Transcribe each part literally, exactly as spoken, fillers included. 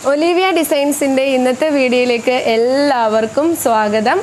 Oliviya Designs inde ഇന്നത്തെ വീഡിയോയിലേക്ക് എല്ലാവർക്കും സ്വാഗതം.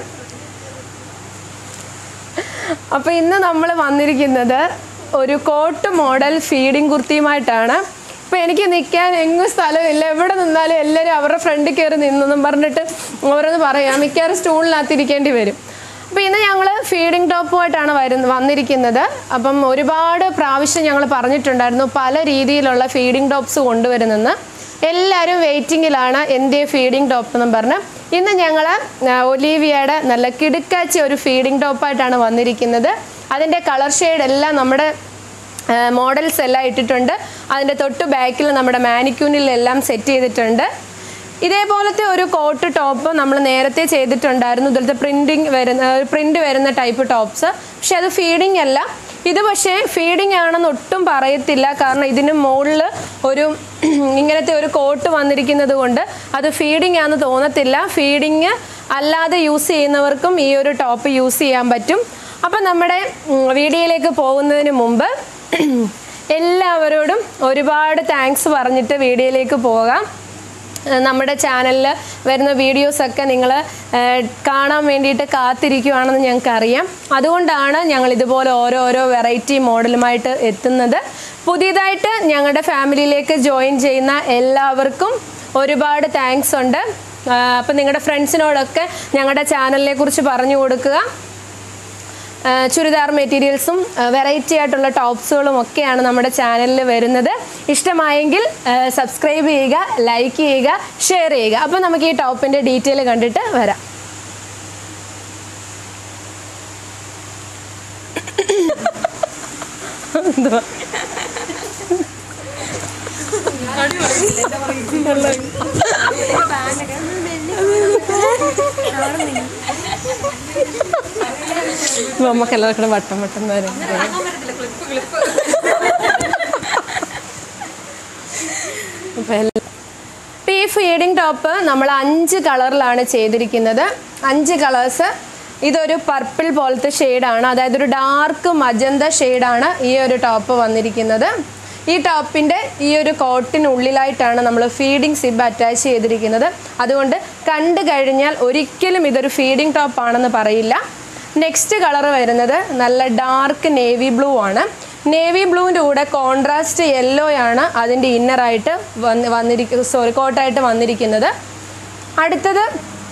അപ്പോൾ ഇന്ന് നമ്മൾ വന്നിരിക്കുന്നത് ഒരു കോട്ട് മോഡൽ ഫീഡിംഗ് കുർത്തിയുമായിട്ടാണ്. അപ്പോൾ എനിക്ക് നിൽക്കാൻ എങ്ങും സ്ഥലമില്ല, എവിടെ നിന്നാലും എല്ലാവരും അവരുടെ ഫ്രണ്ടിൽ കയറി നിന്നെന്നും പറഞ്ഞിട്ട് ഓരോന്ന് പറയാം, മിക്കവാറും സ്റ്റൂളിനകത്ത് ഇരിക്കേണ്ടി വരും. അപ്പോൾ ഇന്ന് ഞങ്ങൾ ഫീഡിംഗ് ടോപ്പുമായിട്ടാണ് വരുന്ന വന്നിരിക്കുന്നത്. അപ്പം ഒരുപാട് പ്രാവശ്യം ഞങ്ങൾ പറഞ്ഞിട്ടുണ്ടായിരുന്നു പല രീതിയിലുള്ള ഫീഡിംഗ് ടോപ്സ് കൊണ്ടുവരുന്നെന്ന്. എല്ലാവരും വെയിറ്റിങ്ങിലാണ് എൻ്റെ ഫീഡിംഗ് ടോപ്പ് എന്നും പറഞ്ഞ്. ഇന്ന് ഞങ്ങൾ ഒലീവിയയുടെ നല്ല കിടുക്കാച്ചി ഒരു ഫീഡിംഗ് ടോപ്പായിട്ടാണ് വന്നിരിക്കുന്നത്. അതിൻ്റെ കളർ ഷെയ്ഡ് എല്ലാം നമ്മുടെ മോഡൽസ് എല്ലാം ഇട്ടിട്ടുണ്ട്. അതിൻ്റെ തൊട്ട് ബാക്കിൽ നമ്മുടെ മാനിക്യൂനിലെല്ലാം സെറ്റ് ചെയ്തിട്ടുണ്ട്. ഇതേപോലത്തെ ഒരു കോട്ട് ടോപ്പ് നമ്മൾ നേരത്തെ ചെയ്തിട്ടുണ്ടായിരുന്നു, ഇതിലത്തെ പ്രിൻറ്റിങ് വരുന്ന പ്രിൻ്റ് വരുന്ന ടൈപ്പ് ടോപ്സ്. പക്ഷെ അത് ഫീഡിംഗ് അല്ല. ഇത് പക്ഷേ ഫീഡിംഗ് ആണെന്ന് ഒട്ടും പറയത്തില്ല, കാരണം ഇതിന് മുകളിൽ ഒരു ഇങ്ങനത്തെ ഒരു കോട്ട് വന്നിരിക്കുന്നത് കൊണ്ട് അത് ഫീഡിംഗ് ആണെന്ന് തോന്നത്തില്ല. ഫീഡിങ് അല്ലാതെ യൂസ് ചെയ്യുന്നവർക്കും ഈ ഒരു ടോപ്പ് യൂസ് ചെയ്യാൻ പറ്റും. അപ്പം നമ്മുടെ വീഡിയോയിലേക്ക് പോകുന്നതിന് മുമ്പ് എല്ലാവരോടും ഒരുപാട് താങ്ക്സ് പറഞ്ഞിട്ട് വീഡിയോയിലേക്ക് പോകാം. നമ്മുടെ ചാനലിൽ വരുന്ന വീഡിയോസൊക്കെ നിങ്ങൾ കാണാൻ വേണ്ടിയിട്ട് കാത്തിരിക്കുകയാണെന്ന് ഞങ്ങൾക്കറിയാം. അതുകൊണ്ടാണ് ഞങ്ങൾ ഇതുപോലെ ഓരോരോ വെറൈറ്റി മോഡലുമായിട്ട് എത്തുന്നത്. പുതിയതായിട്ട് ഞങ്ങളുടെ ഫാമിലിയിലേക്ക് ജോയിൻ ചെയ്യുന്ന എല്ലാവർക്കും ഒരുപാട് താങ്ക്സ് ഉണ്ട്. അപ്പം നിങ്ങളുടെ ഫ്രണ്ട്സിനോടൊക്കെ ഞങ്ങളുടെ ചാനലിനെ കുറിച്ച് പറഞ്ഞു കൊടുക്കുക. ചുരിദാർ മെറ്റീരിയൽസും വെറൈറ്റി ആയിട്ടുള്ള ടോപ്സുകളും ഒക്കെയാണ് നമ്മുടെ ചാനലിൽ വരുന്നത്. ഇഷ്ടമായെങ്കിൽ സബ്സ്ക്രൈബ് ചെയ്യുക, ലൈക്ക് ചെയ്യുക, ഷെയർ ചെയ്യുക. അപ്പോൾ നമുക്ക് ഈ ടോപ്പിൻ്റെ ഡീറ്റെയിൽ കണ്ടിട്ട് വരാം. നമുക്ക് എല്ലാവർക്കും വട്ടം വട്ടം വരും. അപ്പം ഈ ഫീഡിംഗ് ടോപ്പ് നമ്മൾ അഞ്ച് കളറിലാണ് ചെയ്തിരിക്കുന്നത്. അഞ്ച് കളേഴ്സ്. ഇതൊരു പർപ്പിൾ പോലത്തെ ഷെയ്ഡാണ്, അതായത് ഒരു ഡാർക്ക് മജന്ത ഷെയ്ഡാണ് ഈ ഒരു ടോപ്പ് വന്നിരിക്കുന്നത്. ഈ ടോപ്പിൻ്റെ ഈ ഒരു കോട്ടിനുള്ളിലായിട്ടാണ് നമ്മൾ ഫീഡിംഗ് സിബ് അറ്റാച്ച് ചെയ്തിരിക്കുന്നത്. അതുകൊണ്ട് കണ്ടു കഴിഞ്ഞാൽ ഒരിക്കലും ഇതൊരു ഫീഡിംഗ് ടോപ്പാണെന്ന് പറയില്ല. നെക്സ്റ്റ് കളർ വരുന്നത് നല്ല ഡാർക്ക് നേവി ബ്ലൂ ആണ്. നേവി ബ്ലൂവിൻ്റെ കൂടെ കോൺട്രാസ്റ്റ് യെല്ലോയാണ് അതിൻ്റെ ഇന്നറായിട്ട് വന്ന് വന്നിരിക്കുന്നത് സോറി കോട്ടായിട്ട് വന്നിരിക്കുന്നത്. അടുത്തത്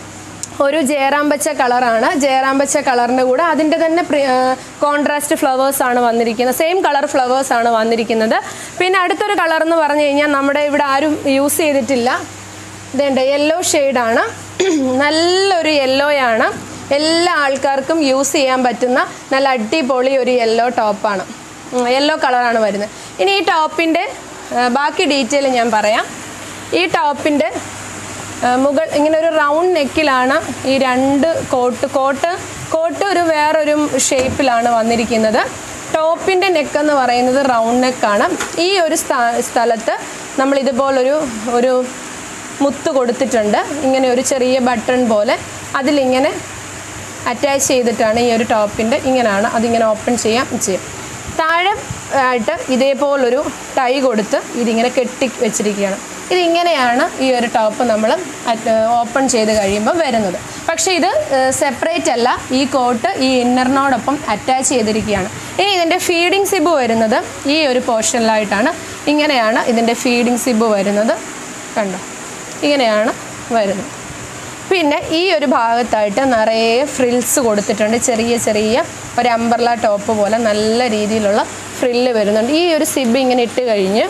ഒരു ജയറാമ്പച്ച കളറാണ്. ജയറാമ്പച്ച കളറിൻ്റെ കൂടെ അതിൻ്റെ തന്നെ കോൺട്രാസ്റ്റ് ഫ്ലവേഴ്സാണ് വന്നിരിക്കുന്നത്. സെയിം കളർ ഫ്ലവേഴ്സാണ് വന്നിരിക്കുന്നത്. പിന്നെ അടുത്തൊരു കളർ എന്ന് പറഞ്ഞു കഴിഞ്ഞാൽ നമ്മുടെ ഇവിടെ ആരും യൂസ് ചെയ്തിട്ടില്ല. ഇതേണ്ട യെല്ലോ ഷെയ്ഡാണ്, നല്ലൊരു യെല്ലോയാണ്. എല്ലാ ആൾക്കാർക്കും യൂസ് ചെയ്യാൻ പറ്റുന്ന നല്ല അടിപൊളി ഒരു യെല്ലോ ടോപ്പാണ്, യെല്ലോ കളറാണ് വരുന്നത്. ഇനി ഈ ടോപ്പിൻ്റെ ബാക്കി ഡീറ്റെയിൽ ഞാൻ പറയാം. ഈ ടോപ്പിൻ്റെ മുകൾ ഇങ്ങനെ ഒരു റൗണ്ട് നെക്കിലാണ് ഈ രണ്ട് കോട്ട് കോട്ട് കോട്ട് ഒരു വേറൊരു ഷേപ്പിലാണ് വന്നിരിക്കുന്നത്. ടോപ്പിൻ്റെ നെക്കെന്ന് പറയുന്നത് റൗണ്ട് നെക്കാണ്. ഈ ഒരു സ്ഥലത്ത് നമ്മൾ ഇതുപോലൊരു ഒരു മുത്ത് കൊടുത്തിട്ടുണ്ട്, ഇങ്ങനെ ഒരു ചെറിയ ബട്ടൺ പോലെ. അതിലിങ്ങനെ അറ്റാച്ച് ചെയ്തിട്ടാണ് ഈ ഒരു ടോപ്പിൻ്റെ, ഇങ്ങനെയാണ് അതിങ്ങനെ ഓപ്പൺ ചെയ്യാം ചെയ്യും. താഴെ ആയിട്ട് ഇതേപോലൊരു ടൈ കൊടുത്ത് ഇതിങ്ങനെ കെട്ടി വെച്ചിരിക്കുകയാണ്. ഇതിങ്ങനെയാണ് ഈ ഒരു ടോപ്പ് നമ്മൾ ഓപ്പൺ ചെയ്ത് കഴിയുമ്പോൾ വരുന്നത്. പക്ഷേ ഇത് സെപ്പറേറ്റ് അല്ല, ഈ കോട്ട് ഈ ഇന്നറിനോടൊപ്പം അറ്റാച്ച് ചെയ്തിരിക്കുകയാണ്. ഇനി ഇതിൻ്റെ ഫീഡിംഗ് സിബ് വരുന്നത് ഈ ഒരു പോർഷനിലായിട്ടാണ്. ഇങ്ങനെയാണ് ഇതിൻ്റെ ഫീഡിംഗ് സിബ് വരുന്നത്, കണ്ടോ, ഇങ്ങനെയാണ് വരുന്നത്. പിന്നെ ഈ ഒരു ഭാഗത്തായിട്ട് നിറയെ ഫ്രിൽസ് കൊടുത്തിട്ടുണ്ട്, ചെറിയ ചെറിയ ഒരു അംബ്രല ടോപ്പ് പോലെ നല്ല രീതിയിലുള്ള ഫ്രില്ല് വരുന്നുണ്ട്. ഈ ഒരു സിബ് ഇങ്ങനെ ഇട്ട് കഴിഞ്ഞ്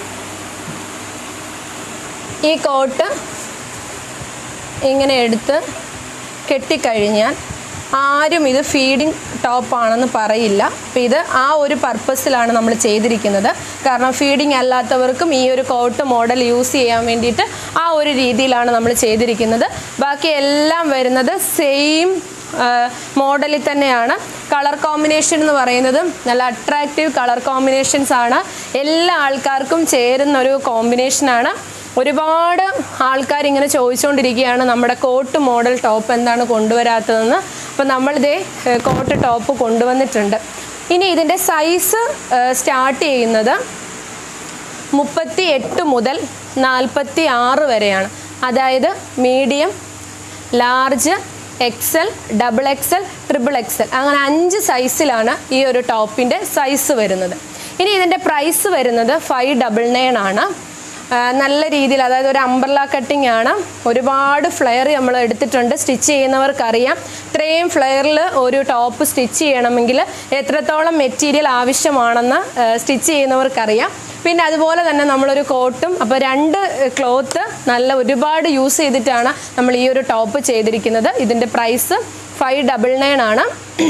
ഈ കോട്ട് ഇങ്ങനെ എടുത്ത് കെട്ടിക്കഴിഞ്ഞാൽ ആരും ഇത് ഫീഡിംഗ് ടോപ്പാണെന്ന് പറയില്ല. അപ്പോൾ ഇത് ആ ഒരു പർപ്പസിലാണ് നമ്മൾ ചെയ്തിരിക്കുന്നത്. കാരണം ഫീഡിംഗ് അല്ലാത്തവർക്കും ഈ ഒരു കോട്ട് മോഡൽ യൂസ് ചെയ്യാൻ വേണ്ടിയിട്ട് ആ ഒരു രീതിയിലാണ് നമ്മൾ ചെയ്തിരിക്കുന്നത്. ബാക്കി എല്ലാം വരുന്നത് സെയിം മോഡലിൽ തന്നെയാണ്. കളർ കോമ്പിനേഷൻ എന്ന് പറയുന്നത് നല്ല അട്രാക്റ്റീവ് കളർ കോമ്പിനേഷൻസ് ആണ്. എല്ലാ ആൾക്കാർക്കും ചേരുന്നൊരു കോമ്പിനേഷനാണ്. ഒരുപാട് ആൾക്കാർ ഇങ്ങനെ ചോദിച്ചുകൊണ്ടിരിക്കുകയാണ് നമ്മുടെ കോട്ട് മോഡൽ ടോപ്പ് എന്താണ് കൊണ്ടുവരാത്തതെന്ന്. അപ്പോൾ നമ്മളിതേ കോട്ട് ടോപ്പ് കൊണ്ടുവന്നിട്ടുണ്ട്. ഇനി ഇതിൻ്റെ സൈസ് സ്റ്റാർട്ട് ചെയ്യുന്നത് മുപ്പത്തി എട്ട് മുതൽ നാൽപ്പത്തി ആറ് വരെയാണ്. അതായത് medium, large, XL, double XL, triple XL അങ്ങനെ അഞ്ച് സൈസിലാണ് ഈ ഒരു ടോപ്പിൻ്റെ സൈസ് വരുന്നത്. ഇനി ഇതിൻ്റെ പ്രൈസ് വരുന്നത് ഫൈവ് ഡബിൾ നയൻ ആണ്. നല്ല രീതിയിൽ, അതായത് ഒരു അംബ്രല കട്ടിംഗ് ആണ്. ഒരുപാട് ഫ്ലെയർ നമ്മൾ എടുത്തിട്ടുണ്ട്. സ്റ്റിച്ച് ചെയ്യുന്നവർക്കറിയാം ഇത്രയും ഫ്ലെയറിൽ ഒരു ടോപ്പ് സ്റ്റിച്ച് ചെയ്യണമെങ്കിൽ എത്രത്തോളം മെറ്റീരിയൽ ആവശ്യമാണെന്ന് സ്റ്റിച്ച് ചെയ്യുന്നവർക്കറിയാം. പിന്നെ അതുപോലെ തന്നെ നമ്മളൊരു കോട്ടും, അപ്പോൾ രണ്ട് ക്ലോത്ത് നല്ല ഒരുപാട് യൂസ് ചെയ്തിട്ടാണ് നമ്മൾ ഈ ഒരു ടോപ്പ് ചെയ്തിരിക്കുന്നത്. ഇതിൻ്റെ പ്രൈസ് ഫൈവ് ഡബിൾ നയൻ ആണ്.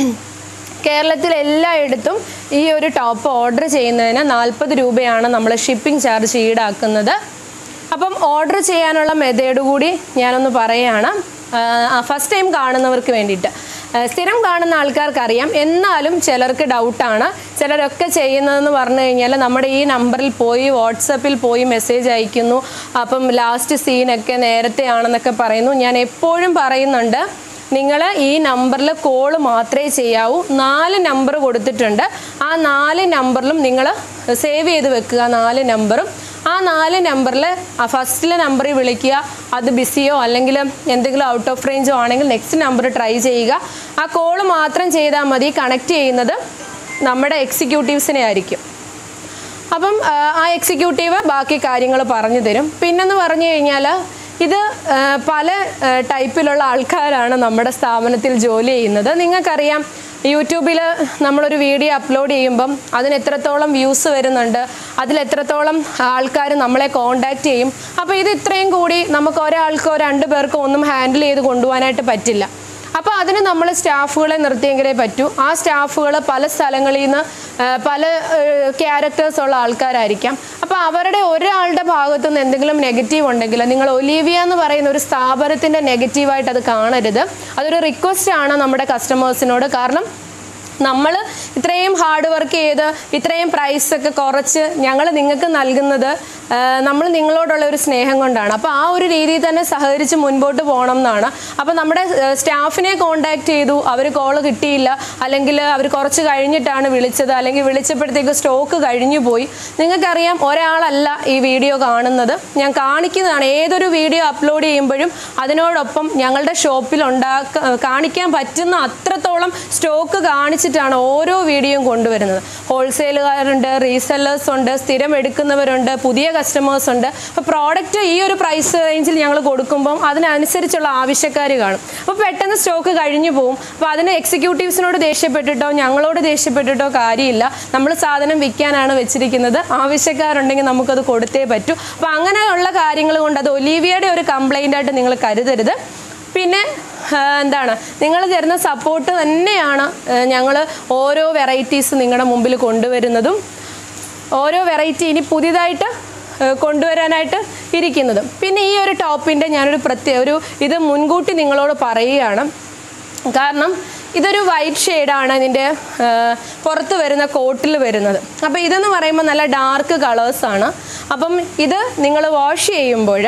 കേരളത്തിൽ എല്ലായിടത്തും ഈ ഒരു ടോപ്പ് ഓർഡർ ചെയ്യുന്നതിന് നാൽപ്പത് രൂപയാണ് നമ്മൾ ഷിപ്പിംഗ് ചാർജ് ഈടാക്കുന്നത്. അപ്പം ഓർഡർ ചെയ്യാനുള്ള മെത്തേഡ് കൂടി ഞാനൊന്ന് പറയുകയാണ്. ഫസ്റ്റ് ടൈം കാണുന്നവർക്ക് വേണ്ടിയിട്ട്. സ്ഥിരം കാണുന്ന ആൾക്കാർക്കറിയാം, എന്നാലും ചിലർക്ക് ഡൗട്ടാണ്. ചിലരൊക്കെ ചെയ്യുന്നതെന്ന് പറഞ്ഞു കഴിഞ്ഞാൽ നമ്മുടെ ഈ നമ്പറിൽ പോയി വാട്സപ്പിൽ പോയി മെസ്സേജ് അയക്കുന്നു. അപ്പം ലാസ്റ്റ് സീനൊക്കെ നേരത്തെ ആണെന്നൊക്കെ പറയുന്നു. ഞാൻ എപ്പോഴും പറയുന്നുണ്ട്, നിങ്ങൾ ഈ നമ്പറിൽ കോൾ മാത്രമേ ചെയ്യാവൂ. നാല് നമ്പർ കൊടുത്തിട്ടുണ്ട്. ആ നാല് നമ്പറിലും നിങ്ങൾ സേവ് ചെയ്ത് വെക്കുക. നാല് നമ്പറും ആ നാല് നമ്പറിൽ ആ ഫസ്റ്റിലെ നമ്പറിൽ വിളിക്കുക. അത് ബിസിയോ അല്ലെങ്കിൽ എന്തെങ്കിലും ഔട്ട് ഓഫ് റേഞ്ചോ ആണെങ്കിൽ നെക്സ്റ്റ് നമ്പർ ട്രൈ ചെയ്യുക. ആ കോൾ മാത്രം ചെയ്താൽ മതി. കണക്ട് ചെയ്യുന്നത് നമ്മുടെ എക്സിക്യൂട്ടീവ്സിനെ ആയിരിക്കും. അപ്പം ആ എക്സിക്യൂട്ടീവ് ബാക്കി കാര്യങ്ങൾ പറഞ്ഞു തരും. പിന്നെന്ന് പറഞ്ഞു കഴിഞ്ഞാൽ ഇത് പല ടൈപ്പിലുള്ള ആൾക്കാരാണ് നമ്മുടെ സ്ഥാപനത്തിൽ ജോലി ചെയ്യുന്നത്. നിങ്ങൾക്കറിയാം, യൂട്യൂബിൽ നമ്മളൊരു വീഡിയോ അപ്ലോഡ് ചെയ്യുമ്പം അതിന് എത്രത്തോളം വ്യൂസ് വരുന്നുണ്ട്, അതിലെത്രത്തോളം ആൾക്കാർ നമ്മളെ കോണ്ടാക്ട് ചെയ്യും. അപ്പോൾ ഇത് ഇത്രയും കൂടി നമുക്ക് ഒരാൾക്കോ രണ്ട് പേർക്കോ ഒന്നും ഹാൻഡിൽ ചെയ്ത് കൊണ്ടുപോകാനായിട്ട് പറ്റില്ല. അപ്പോൾ അതിന് നമ്മൾ സ്റ്റാഫുകളെ നിർത്തിയെങ്കിലേ പറ്റൂ. ആ സ്റ്റാഫുകൾ പല സ്ഥലങ്ങളിൽ നിന്ന് പല ക്യാരക്ടേഴ്സ് ഉള്ള ആൾക്കാരായിരിക്കാം. അപ്പോൾ അവരുടെ ഒരാളുടെ ഭാഗത്തുനിന്ന് എന്തെങ്കിലും നെഗറ്റീവ് ഉണ്ടെങ്കിൽ നിങ്ങൾ ഒലീവിയ എന്ന് പറയുന്ന ഒരു സ്ഥാപനത്തിൻ്റെ നെഗറ്റീവായിട്ട് അത് കാണരുത്. അതൊരു റിക്വസ്റ്റ് ആണ് നമ്മുടെ കസ്റ്റമേഴ്സിനോട്. കാരണം നമ്മൾ ഇത്രയും ഹാർഡ് വർക്ക് ചെയ്ത് ഇത്രയും പ്രൈസൊക്കെ കുറച്ച് ഞങ്ങൾ നിങ്ങൾക്ക് നൽകുന്നത് നമ്മൾ നിങ്ങളോടുള്ള ഒരു സ്നേഹം കൊണ്ടാണ്. അപ്പോൾ ആ ഒരു രീതിയിൽ തന്നെ സഹകരിച്ച് മുൻപോട്ട് പോകണം എന്നാണ്. അപ്പോൾ നമ്മുടെ സ്റ്റാഫിനെ കോണ്ടാക്ട് ചെയ്തു, അവർ കോൾ കിട്ടിയില്ല, അല്ലെങ്കിൽ അവർ കുറച്ച് കഴിഞ്ഞിട്ടാണ് വിളിച്ചത്, അല്ലെങ്കിൽ വിളിച്ചപ്പോഴത്തേക്ക് സ്റ്റോക്ക് കഴിഞ്ഞു പോയി. നിങ്ങൾക്കറിയാം, ഒരാളല്ല ഈ വീഡിയോ കാണുന്നത്, ഞാൻ കാണിക്കുന്നതാണ്. ഏതൊരു വീഡിയോ അപ്ലോഡ് ചെയ്യുമ്പോഴും അതിനോടൊപ്പം ഞങ്ങളുടെ ഷോപ്പിൽ ഉണ്ടാക്ക കാണിക്കാൻ പറ്റുന്ന അത്രത്തോളം സ്റ്റോക്ക് കാണിച്ചിട്ടാണ് ഓരോ വീഡിയോയും കൊണ്ടുവരുന്നത്. ഹോൾസെയിലുകാരുണ്ട്, റീസെല്ലേഴ്സ് ഉണ്ട്, സ്ഥിരം എടുക്കുന്നവരുണ്ട്, പുതിയ കസ്റ്റമേഴ്സ് ഉണ്ട്. അപ്പോൾ പ്രോഡക്റ്റ് ഈ ഒരു പ്രൈസ് റേഞ്ചിൽ ഞങ്ങൾ കൊടുക്കുമ്പം അതിനനുസരിച്ചുള്ള ആവശ്യക്കാർ കാണും. അപ്പോൾ പെട്ടെന്ന് സ്റ്റോക്ക് കഴിഞ്ഞു പോകും. അപ്പോൾ അതിന് എക്സിക്യൂട്ടീവ്സിനോട് ദേഷ്യപ്പെട്ടിട്ടോ ഞങ്ങളോട് ദേഷ്യപ്പെട്ടിട്ടോ കാര്യമില്ല. നമ്മൾ സാധനം വിൽക്കാനാണ് വെച്ചിരിക്കുന്നത്. ആവശ്യക്കാരുണ്ടെങ്കിൽ നമുക്കത് കൊടുത്തേ പറ്റൂ. അപ്പോൾ അങ്ങനെയുള്ള കാര്യങ്ങൾ കൊണ്ട് അത് ഒലീവിയയുടെ ഒരു കംപ്ലൈൻ്റ് ആയിട്ട് നിങ്ങൾ കരുതരുത്. പിന്നെ എന്താണ്, നിങ്ങൾ തരുന്ന സപ്പോർട്ട് തന്നെയാണ് ഞങ്ങൾ ഓരോ വെറൈറ്റീസ് നിങ്ങളുടെ മുമ്പിൽ കൊണ്ടുവരുന്നതും ഓരോ വെറൈറ്റി ഇനി പുതിയതായിട്ട് കൊണ്ടുവരാനായിട്ട് ഇരിക്കുന്നതും. പിന്നെ ഈ ഒരു ടോപ്പിൻ്റെ ഞാനൊരു പ്രത്യേക ഒരു ഇത് മുൻകൂട്ടി നിങ്ങളോട് പറയുകയാണ്. കാരണം ഇതൊരു വൈറ്റ് ഷെയ്ഡാണ് ഇതിൻ്റെ പുറത്ത് വരുന്ന കോട്ടിൽ വരുന്നത്. അപ്പോൾ ഇതെന്ന് പറയുമ്പോൾ നല്ല ഡാർക്ക് കളേഴ്സാണ്. അപ്പം ഇത് നിങ്ങൾ വാഷ് ചെയ്യുമ്പോൾ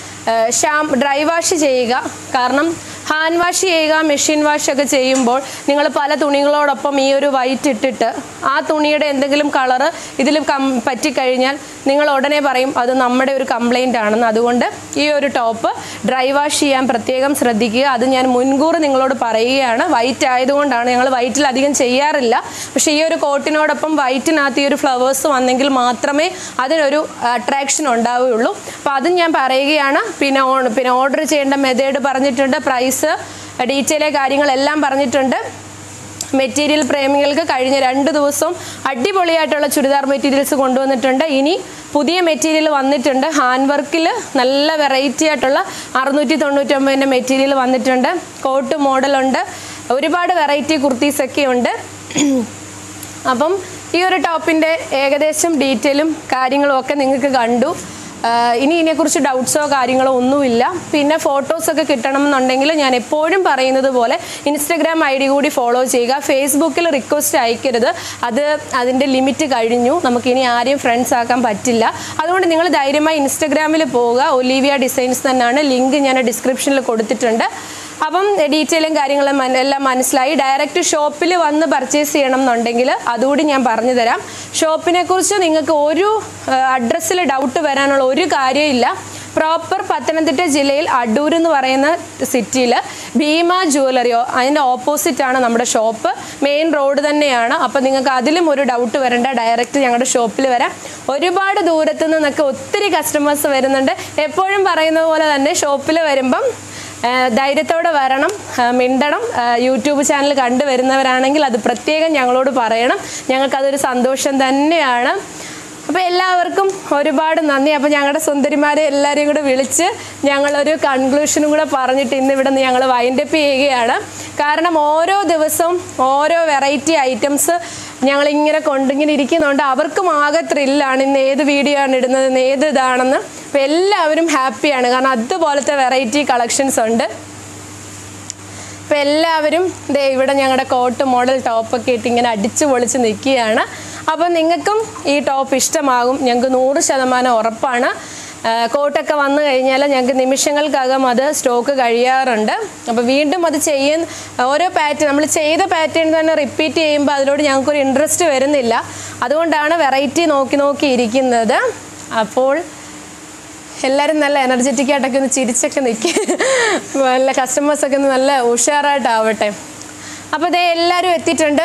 ഷാം ഡ്രൈ വാഷ് ചെയ്യുക. കാരണം ഹാൻഡ് വാഷ് ചെയ്യുക, മെഷീൻ വാഷ് ഒക്കെ ചെയ്യുമ്പോൾ നിങ്ങൾ പല തുണികളോടൊപ്പം ഈ ഒരു വൈറ്റ് ഇട്ടിട്ട് ആ തുണിയുടെ എന്തെങ്കിലും കളറ് ഇതിൽ കം പറ്റിക്കഴിഞ്ഞാൽ നിങ്ങൾ ഉടനെ പറയും അത് നമ്മുടെ ഒരു കംപ്ലൈൻ്റ് ആണെന്ന്. അതുകൊണ്ട് ഈ ഒരു ടോപ്പ് ഡ്രൈ വാഷ് ചെയ്യാൻ പ്രത്യേകം ശ്രദ്ധിക്കുക. അത് ഞാൻ മുൻകൂർ നിങ്ങളോട് പറയുകയാണ്. വൈറ്റ് ആയതുകൊണ്ടാണ്, ഞങ്ങൾ വൈറ്റിൽ അധികം ചെയ്യാറില്ല. പക്ഷേ ഈ ഒരു കോട്ടിനോടൊപ്പം വൈറ്റിനകത്ത് ഈ ഒരു ഫ്ലവേഴ്സ് വന്നെങ്കിൽ മാത്രമേ അതിനൊരു അട്രാക്ഷൻ ഉണ്ടാവുകയുള്ളൂ. അപ്പോൾ അതും ഞാൻ പറയുകയാണ്. പിന്നെ പിന്നെ ഓർഡർ ചെയ്യേണ്ട മെത്തേഡ് പറഞ്ഞിട്ടുണ്ട്, പ്രൈസ് ഡീറ്റെയിൽ കാര്യങ്ങളെല്ലാം പറഞ്ഞിട്ടുണ്ട്. മെറ്റീരിയൽ പ്രേമികൾക്ക് കഴിഞ്ഞ രണ്ട് ദിവസവും അടിപൊളിയായിട്ടുള്ള ചുരിദാർ മെറ്റീരിയൽസ് കൊണ്ടുവന്നിട്ടുണ്ട്. ഇനി പുതിയ മെറ്റീരിയൽ വന്നിട്ടുണ്ട്. ഹാൻഡ് വർക്കിൽ നല്ല വെറൈറ്റി ആയിട്ടുള്ള അറുന്നൂറ്റി തൊണ്ണൂറ്റൊമ്പതിൻ്റെ മെറ്റീരിയൽ വന്നിട്ടുണ്ട്. കോട്ട് മോഡലുണ്ട്, ഒരുപാട് വെറൈറ്റി കുർത്തീസൊക്കെ ഉണ്ട്. അപ്പം ഈ ഒരു ടോപ്പിൻ്റെ ഏകദേശം ഡീറ്റെയിലും കാര്യങ്ങളും ഒക്കെ നിങ്ങൾക്ക് കണ്ടു. ഇനി ഇതിനെക്കുറിച്ച് ഡൗട്ട്സോ കാര്യങ്ങളോ ഒന്നുമില്ല. പിന്നെ ഫോട്ടോസൊക്കെ കിട്ടണമെന്നുണ്ടെങ്കിൽ ഞാൻ എപ്പോഴും പറയുന്നത് പോലെ ഇൻസ്റ്റഗ്രാം ഐ ഡി കൂടി ഫോളോ ചെയ്യുക. ഫേസ്ബുക്കിൽ റിക്വസ്റ്റ് അയക്കരുത്, അത് അതിൻ്റെ ലിമിറ്റ് കഴിഞ്ഞു. നമുക്കിനി ആരെയും ഫ്രണ്ട്സ് ആക്കാൻ പറ്റില്ല. അതുകൊണ്ട് നിങ്ങൾ ധൈര്യമായി ഇൻസ്റ്റഗ്രാമിൽ പോവുക. ഒലിവിയ ഡിസൈൻസ് തന്നെയാണ്. ലിങ്ക് ഞാൻ ഡിസ്ക്രിപ്ഷനിൽ കൊടുത്തിട്ടുണ്ട്. അപ്പം ഡീറ്റെയിലും കാര്യങ്ങളും എല്ലാം മനസ്സിലായി. ഡയറക്റ്റ് ഷോപ്പിൽ വന്ന് പർച്ചേസ് ചെയ്യണം എന്നുണ്ടെങ്കിൽ അതുകൂടി ഞാൻ പറഞ്ഞു തരാം. ഷോപ്പിനെ കുറിച്ച് നിങ്ങൾക്ക് ഒരു അഡ്രസ്സിൽ ഡൗട്ട് വരാനുള്ള ഒരു കാര്യമില്ല. പ്രോപ്പർ പത്തനംതിട്ട ജില്ലയിൽ അടൂർ എന്ന് പറയുന്ന സിറ്റിയിൽ ഭീമ ജ്വല്ലറിയോ അതിൻ്റെ ഓപ്പോസിറ്റാണ് നമ്മുടെ ഷോപ്പ്. മെയിൻ റോഡ് തന്നെയാണ്. അപ്പോൾ നിങ്ങൾക്ക് അതിലും ഒരു ഡൗട്ട് വരണ്ട, ഡയറക്റ്റ് ഞങ്ങളുടെ ഷോപ്പിൽ വരാം. ഒരുപാട് ദൂരത്തു നിന്നൊക്കെ ഒത്തിരി കസ്റ്റമേഴ്സ് വരുന്നുണ്ട്. എപ്പോഴും പറയുന്ന പോലെ തന്നെ ഷോപ്പിൽ വരുമ്പം ധൈര്യത്തോടെ വരണം, മിണ്ടണം. യൂട്യൂബ് ചാനൽ കണ്ടു വരുന്നവരാണെങ്കിൽ അത് പ്രത്യേകം ഞങ്ങളോട് പറയണം. ഞങ്ങൾക്കതൊരു സന്തോഷം തന്നെയാണ്. അപ്പോൾ എല്ലാവർക്കും ഒരുപാട് നന്ദി. അപ്പോൾ ഞങ്ങളുടെ സുന്ദരിമാരെ എല്ലാവരെയും കൂടെ വിളിച്ച് ഞങ്ങളൊരു കൺക്ലൂഷനും കൂടെ പറഞ്ഞിട്ട് ഇന്ന് ഇവിടെ നിന്ന് ഞങ്ങൾ വൈൻഡപ്പ് ചെയ്യുകയാണ്. കാരണം ഓരോ ദിവസവും ഓരോ വെറൈറ്റി ഐറ്റംസ് ഞങ്ങളിങ്ങനെ കൊണ്ടിങ്ങനെ ഇരിക്കുന്നുണ്ട്. അവർക്കും ആകെ ത്രില്ലാണ് ഇന്ന് ഏത് വീഡിയോ ആണ് ഇടുന്നത്, ഇന്ന് ഏത് ഇതാണെന്ന്. അപ്പോൾ എല്ലാവരും ഹാപ്പിയാണ്, കാരണം അതുപോലത്തെ വെറൈറ്റി കളക്ഷൻസ് ഉണ്ട്. അപ്പോൾ എല്ലാവരും ദേ ഇവിടെ ഞങ്ങളുടെ കോട്ട് മോഡൽ ടോപ്പൊക്കെ ഇട്ട് ഇങ്ങനെ അടിച്ചു പൊളിച്ച് നിൽക്കുകയാണ്. അപ്പോൾ നിങ്ങൾക്കും ഈ ടോപ്പ് ഇഷ്ടമാകും, ഞങ്ങൾക്ക് നൂറ് ശതമാനം ഉറപ്പാണ്. കോട്ടൊക്കെ വന്നു കഴിഞ്ഞാൽ ഞങ്ങൾക്ക് നിമിഷങ്ങൾക്കകം അത് സ്റ്റോക്ക് കഴിയാറുണ്ട്. അപ്പോൾ വീണ്ടും അത് ചെയ്യാൻ ഓരോ പാറ്റേൺ നമ്മൾ ചെയ്ത പാറ്റേൺ തന്നെ റിപ്പീറ്റ് ചെയ്യുമ്പോൾ അതിലോട് ഞങ്ങൾക്കൊരു ഇൻട്രസ്റ്റ് വരുന്നില്ല. അതുകൊണ്ടാണ് വെറൈറ്റി നോക്കി നോക്കി ഇരിക്കുന്നത്. അപ്പോൾ എല്ലാവരും നല്ല എനർജറ്റിക് ആയിട്ടൊക്കെ ഒന്ന് ചിരിച്ചൊക്കെ നിൽക്കുക, നല്ല കസ്റ്റമേഴ്സൊക്കെ ഒന്ന് നല്ല ഉഷാറായിട്ടാവട്ടെ. അപ്പോൾ ഇതേ എല്ലാവരും എത്തിയിട്ടുണ്ട്.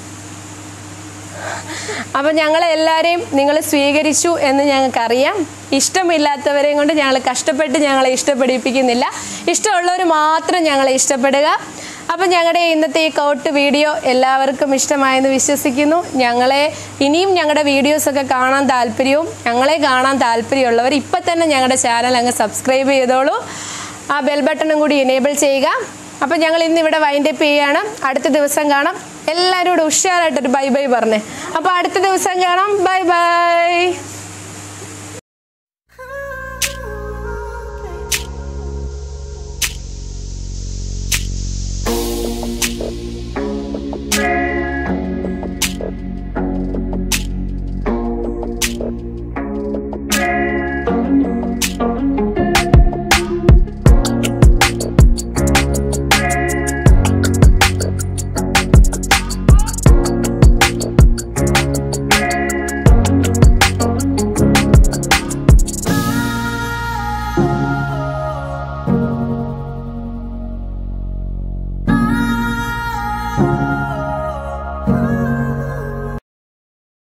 അപ്പം ഞങ്ങളെല്ലാവരെയും നിങ്ങൾ സ്വീകരിച്ചു എന്ന് ഞങ്ങൾക്കറിയാം. ഇഷ്ടമില്ലാത്തവരെയും കൊണ്ട് ഞങ്ങൾ കഷ്ടപ്പെട്ട് ഞങ്ങളെ ഇഷ്ടപ്പെടിപ്പിക്കുന്നില്ല. ഇഷ്ടമുള്ളവർ മാത്രം ഞങ്ങളെ ഇഷ്ടപ്പെടുക. അപ്പം ഞങ്ങളുടെ ഇന്നത്തെ ഈ കോട്ട് വീഡിയോ എല്ലാവർക്കും ഇഷ്ടമായെന്ന് വിശ്വസിക്കുന്നു. ഞങ്ങളെ ഇനിയും ഞങ്ങളുടെ വീഡിയോസൊക്കെ കാണാൻ താല്പര്യവും ഞങ്ങളെ കാണാൻ താല്പര്യമുള്ളവർ ഇപ്പം തന്നെ ഞങ്ങളുടെ ചാനൽ അങ്ങ് സബ്സ്ക്രൈബ് ചെയ്തോളൂ. ആ ബെൽ ബട്ടണും കൂടി എനേബിൾ ചെയ്യുക. അപ്പം ഞങ്ങൾ ഇന്നിവിടെ വൈൻഡപ്പ് ചെയ്യുകയാണ്. അടുത്ത ദിവസം കാണാം. എല്ലാവരും കൂടെ ഉഷാറായിട്ടൊരു ബൈ ബൈ പറഞ്ഞേ. അപ്പോൾ അടുത്ത ദിവസം കാണാം. Bye by.